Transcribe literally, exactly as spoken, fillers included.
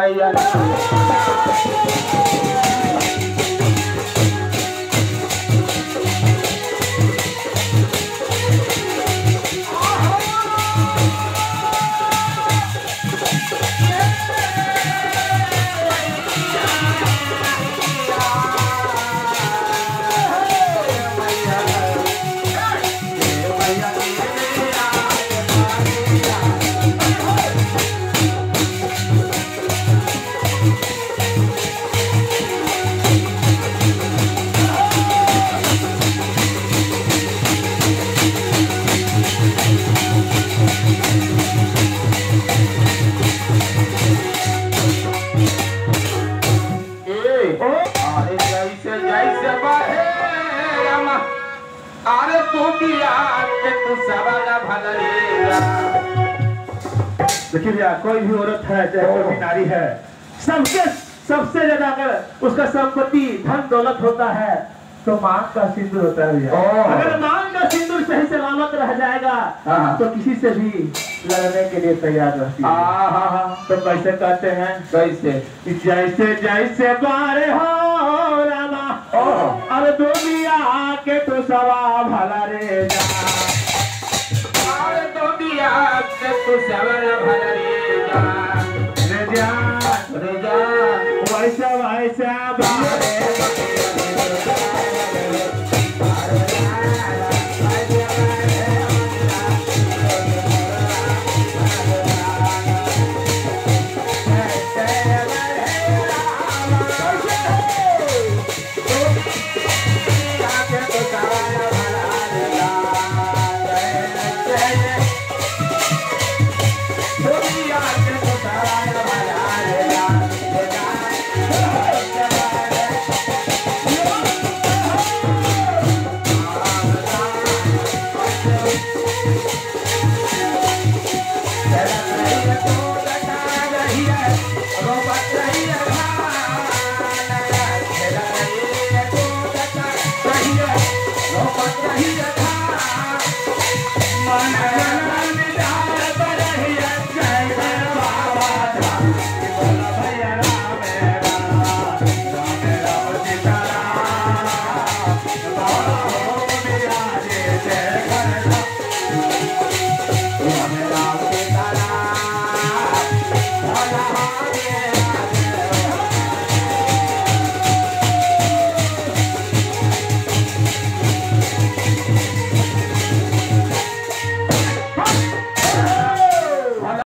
मैया अरे तू तू सवाला भला देखिए भैया, कोई भी औरत है चाहे कोई भी नारी है, सबके सबसे ज्यादा अगर उसका संपत्ति धन दौलत होता है तो मांग का सिंदूर होता है भैया। अगर मांग का सिंदूर सही सलामत रह जाएगा तो किसी से भी लड़ने के लिए तैयार रहती है। तो कैसे कहते हैं, कैसे जैसे जैसे बारे हो रामा और दुनिया के तो सवा भला रे।